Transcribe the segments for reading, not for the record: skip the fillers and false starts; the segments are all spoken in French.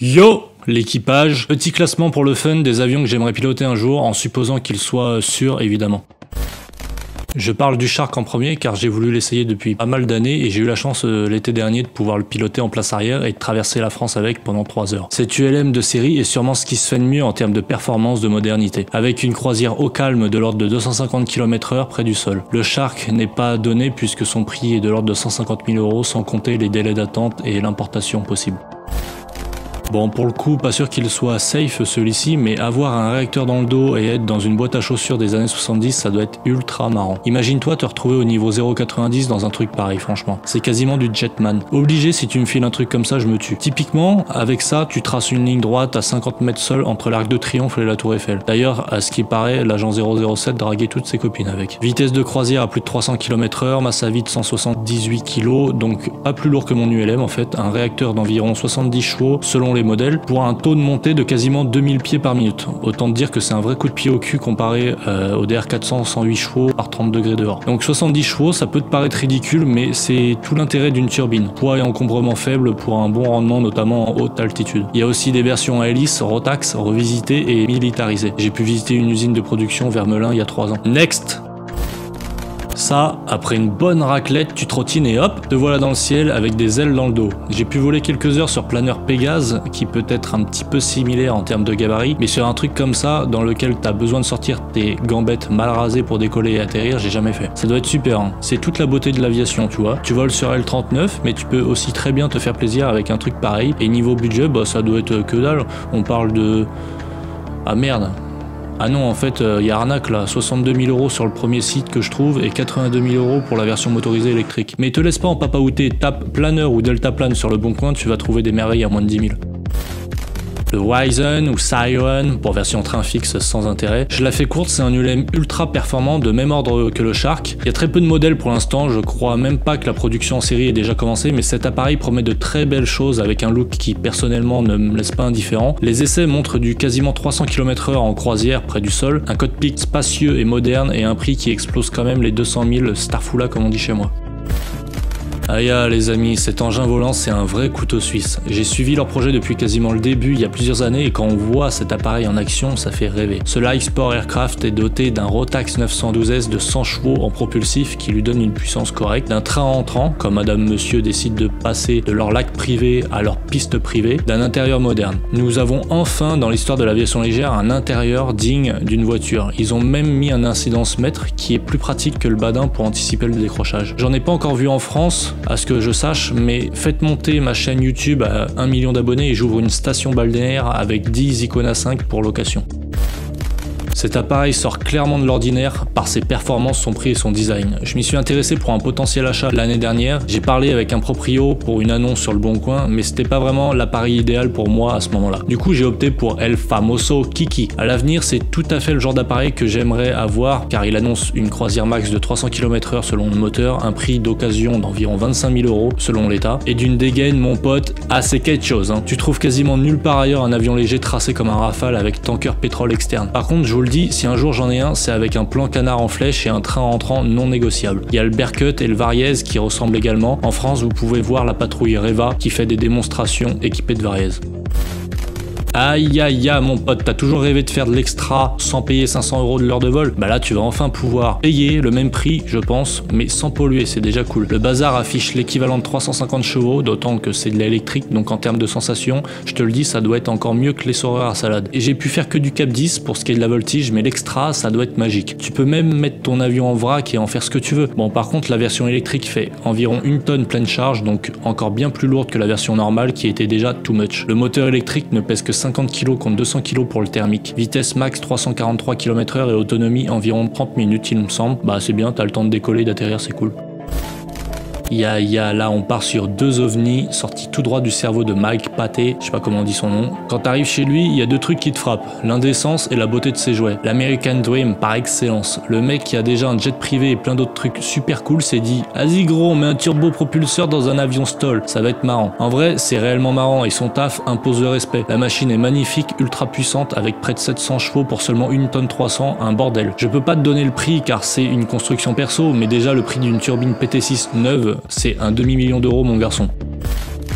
Yo l'équipage, petit classement pour le fun des avions que j'aimerais piloter un jour, en supposant qu'ils soient sûrs évidemment. Je parle du Shark en premier car j'ai voulu l'essayer depuis pas mal d'années et j'ai eu la chance l'été dernier de pouvoir le piloter en place arrière et de traverser la France avec pendant 3 heures. Cette ULM de série est sûrement ce qui se fait de mieux en termes de performance, de modernité, avec une croisière au calme de l'ordre de 250 km/h près du sol. Le Shark n'est pas donné puisque son prix est de l'ordre de 150 000 € sans compter les délais d'attente et l'importation possible. Bon, pour le coup, pas sûr qu'il soit safe celui-ci, mais avoir un réacteur dans le dos et être dans une boîte à chaussures des années 70, ça doit être ultra marrant. Imagine-toi te retrouver au niveau 0,90 dans un truc pareil, franchement. C'est quasiment du Jetman. Obligé, si tu me files un truc comme ça, je me tue. Typiquement, avec ça, tu traces une ligne droite à 50 mètres seul entre l'Arc de Triomphe et la Tour Eiffel. D'ailleurs, à ce qui paraît, l'agent 007 draguait toutes ses copines avec. Vitesse de croisière à plus de 300 km/h, masse à vide 178 kg, donc pas plus lourd que mon ULM en fait. Un réacteur d'environ 70 chevaux selon les modèles, pour un taux de montée de quasiment 2000 pieds par minute. Autant te dire que c'est un vrai coup de pied au cul comparé au DR400 108 chevaux par 30 degrés dehors. Donc 70 chevaux, ça peut te paraître ridicule, mais c'est tout l'intérêt d'une turbine. Poids et encombrement faible pour un bon rendement, notamment en haute altitude. Il y a aussi des versions à hélice, Rotax, revisitées et militarisées. J'ai pu visiter une usine de production vers Melun il y a 3 ans. Next! Ça, après une bonne raclette, tu trottines et hop, te voilà dans le ciel avec des ailes dans le dos. J'ai pu voler quelques heures sur planeur Pégase, qui peut être un petit peu similaire en termes de gabarit, mais sur un truc comme ça, dans lequel t'as besoin de sortir tes gambettes mal rasées pour décoller et atterrir, j'ai jamais fait. Ça doit être super, hein. C'est toute la beauté de l'aviation, tu vois. Tu voles sur L39, mais tu peux aussi très bien te faire plaisir avec un truc pareil, et niveau budget, bah ça doit être que dalle. On parle de... Ah merde. Ah non, en fait, y a arnaque là, 62 000 € sur le premier site que je trouve et 82 000 € pour la version motorisée électrique. Mais te laisse pas en papaouter, tape planeur ou deltaplane sur le bon coin, tu vas trouver des merveilles à moins de 10 000. Le Wyzen ou Scion, pour version train fixe sans intérêt. Je la fais courte, c'est un ULM ultra performant de même ordre que le Shark. Il y a très peu de modèles pour l'instant, je crois même pas que la production en série ait déjà commencé, mais cet appareil promet de très belles choses avec un look qui personnellement ne me laisse pas indifférent. Les essais montrent du quasiment 300 km/h en croisière près du sol, un cockpit spacieux et moderne et un prix qui explose quand même les 200 000 Starfoula comme on dit chez moi. Aya les amis, cet engin volant c'est un vrai couteau suisse. J'ai suivi leur projet depuis quasiment le début il y a plusieurs années et quand on voit cet appareil en action, ça fait rêver. Ce Light Sport Aircraft est doté d'un Rotax 912S de 100 chevaux en propulsif qui lui donne une puissance correcte, d'un train entrant, comme madame monsieur décide de passer de leur lac privé à leur piste privée, d'un intérieur moderne. Nous avons enfin dans l'histoire de l'aviation légère un intérieur digne d'une voiture. Ils ont même mis un incidence mètre qui est plus pratique que le badin pour anticiper le décrochage. J'en ai pas encore vu en France, à ce que je sache, mais faites monter ma chaîne YouTube à 1 million d'abonnés et j'ouvre une station balnéaire avec 10 Icona 5 pour location. Cet appareil sort clairement de l'ordinaire par ses performances, son prix et son design. Je m'y suis intéressé pour un potentiel achat l'année dernière. J'ai parlé avec un proprio pour une annonce sur le Bon Coin, mais c'était pas vraiment l'appareil idéal pour moi à ce moment-là. Du coup, j'ai opté pour El Famoso Kiki. À l'avenir, c'est tout à fait le genre d'appareil que j'aimerais avoir car il annonce une croisière max de 300 km/h selon le moteur, un prix d'occasion d'environ 25 000 € selon l'état, et d'une dégaine, mon pote, assez quelque chose. Hein. Tu trouves quasiment nulle part ailleurs un avion léger tracé comme un Rafale avec tanker pétrole externe. Par contre, je vous le dis, si un jour j'en ai un, c'est avec un plan canard en flèche et un train entrant non négociable. Il y a le Berkut et le Variez qui ressemblent également. En France, vous pouvez voir la patrouille Reva qui fait des démonstrations équipées de Variez. Aïe aïe aïe mon pote, t'as toujours rêvé de faire de l'extra sans payer 500 € de l'heure de vol? Bah là tu vas enfin pouvoir payer le même prix je pense, mais sans polluer, c'est déjà cool. Le bazar affiche l'équivalent de 350 chevaux, d'autant que c'est de l'électrique, donc en termes de sensation, je te le dis, ça doit être encore mieux que les soreurs à salade. Et j'ai pu faire que du cap 10 pour ce qui est de la voltige, mais l'extra ça doit être magique. Tu peux même mettre ton avion en vrac et en faire ce que tu veux. Bon par contre la version électrique fait environ 1 tonne pleine charge, donc encore bien plus lourde que la version normale qui était déjà too much. Le moteur électrique ne pèse que 50 kg contre 200 kg pour le thermique. Vitesse max 343 km/h et autonomie environ 30 minutes il me semble. Bah c'est bien, t'as le temps de décoller et d'atterrir, c'est cool. Là on part sur 2 ovnis sortis tout droit du cerveau de Mike Paté, je sais pas comment on dit son nom. Quand t'arrives chez lui, il y a 2 trucs qui te frappent, l'indécence et la beauté de ses jouets. L'American Dream par excellence. Le mec qui a déjà un jet privé et plein d'autres trucs super cool s'est dit « Vas-y gros, on met un turbopropulseur dans un avion stall, ça va être marrant ». En vrai, c'est réellement marrant et son taf impose le respect. La machine est magnifique, ultra puissante avec près de 700 chevaux pour seulement 1 tonne 300, un bordel. Je peux pas te donner le prix car c'est une construction perso, mais déjà le prix d'une turbine PT6 neuve, c'est un demi-million d'euros mon garçon.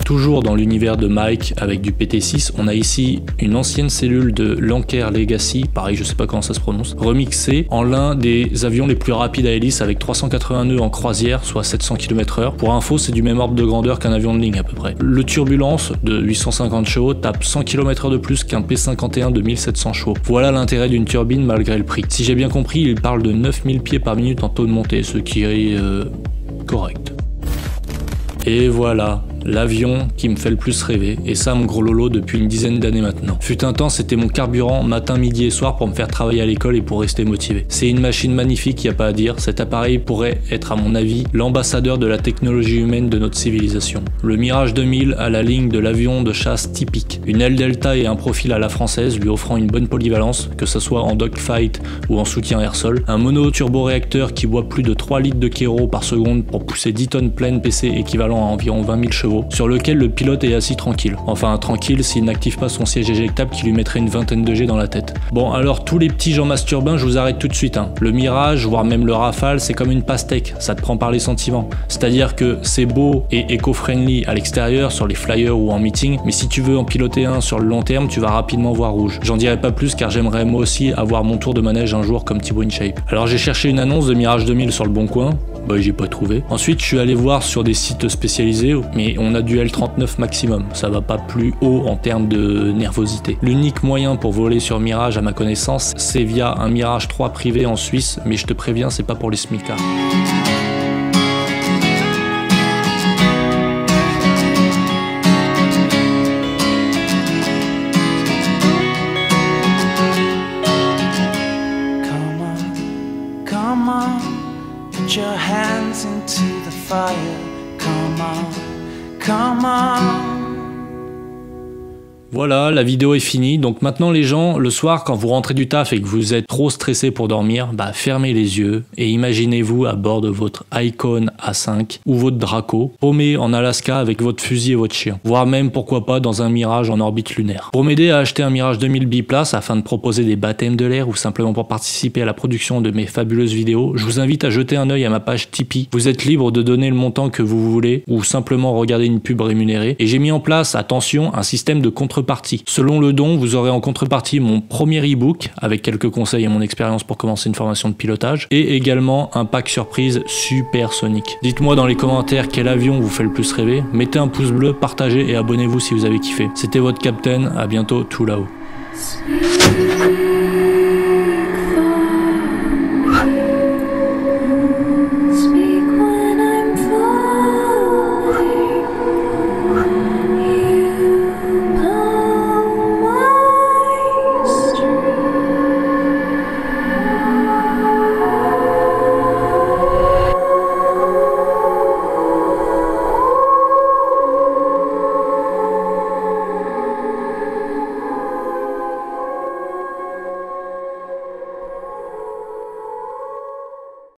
Toujours dans l'univers de Mike avec du PT6, on a ici une ancienne cellule de Lancair Legacy, pareil je sais pas comment ça se prononce, remixée en l'un des avions les plus rapides à hélice avec 380 nœuds en croisière, soit 700 km/h. Pour info, c'est du même ordre de grandeur qu'un avion de ligne à peu près. Le Turbulence de 850 chevaux tape 100 km/h de plus qu'un P51 de 1700 chevaux. Voilà l'intérêt d'une turbine malgré le prix. Si j'ai bien compris, il parle de 9000 pieds par minute en taux de montée, ce qui est correct. Et voilà, l'avion qui me fait le plus rêver, et ça mon gros lolo depuis une dizaine d'années maintenant. Fut un temps, c'était mon carburant matin, midi et soir pour me faire travailler à l'école et pour rester motivé. C'est une machine magnifique, y a pas à dire, cet appareil pourrait être à mon avis l'ambassadeur de la technologie humaine de notre civilisation. Le Mirage 2000 a la ligne de l'avion de chasse typique, une aile delta et un profil à la française lui offrant une bonne polyvalence, que ce soit en dogfight ou en soutien air-sol, un mono-turboréacteur qui boit plus de 3 litres de kéro par seconde pour pousser 10 tonnes pleines PC équivalent à environ 20 000 chevaux, sur lequel le pilote est assis tranquille. Enfin tranquille s'il n'active pas son siège éjectable qui lui mettrait une vingtaine de G dans la tête. Bon alors tous les petits gens masturbains, je vous arrête tout de suite. Le Mirage, voire même le Rafale, c'est comme une pastèque, ça te prend par les sentiments. C'est-à-dire que c'est beau et éco-friendly à l'extérieur, sur les flyers ou en meeting, mais si tu veux en piloter un sur le long terme, tu vas rapidement voir rouge. J'en dirai pas plus car j'aimerais moi aussi avoir mon tour de manège un jour comme Thibaut InShape. Alors j'ai cherché une annonce de Mirage 2000 sur le Bon Coin, bah j'ai pas trouvé. Ensuite je suis allé voir sur des sites spécialisés, mais on a du L39 maximum, ça va pas plus haut en termes de nervosité. L'unique moyen pour voler sur Mirage à ma connaissance, c'est via un Mirage 3 privé en Suisse, mais je te préviens, c'est pas pour les smicards. Come on, put your hands into the fire. Come on, come on. Voilà, la vidéo est finie. Donc maintenant les gens, le soir quand vous rentrez du taf et que vous êtes trop stressé pour dormir, bah fermez les yeux et imaginez-vous à bord de votre Icon A5 ou votre Draco, paumé en Alaska avec votre fusil et votre chien. Voire même pourquoi pas dans un Mirage en orbite lunaire. Pour m'aider à acheter un Mirage 2000 biplace afin de proposer des baptêmes de l'air ou simplement pour participer à la production de mes fabuleuses vidéos, je vous invite à jeter un œil à ma page Tipeee. Vous êtes libre de donner le montant que vous voulez ou simplement regarder une pub rémunérée. Et j'ai mis en place, attention, un système de contrepartie. Selon le don, vous aurez en contrepartie mon premier e-book avec quelques conseils et mon expérience pour commencer une formation de pilotage et également un pack surprise supersonique. Dites-moi dans les commentaires quel avion vous fait le plus rêver, mettez un pouce bleu, partagez et abonnez-vous si vous avez kiffé. C'était votre Captain, à bientôt tout là-haut.